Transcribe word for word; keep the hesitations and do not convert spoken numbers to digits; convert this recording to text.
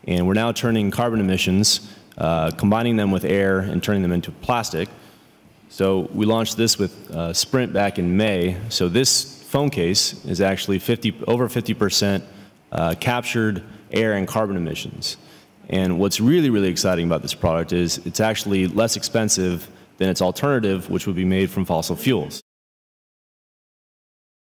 And we're now turning carbon emissions, uh, combining them with air and turning them into plastic. So we launched this with uh, Sprint back in May. So this phone case is actually fifty, over fifty percent uh, captured air and carbon emissions. And what's really, really exciting about this product is it's actually less expensive than its alternative, which would be made from fossil fuels.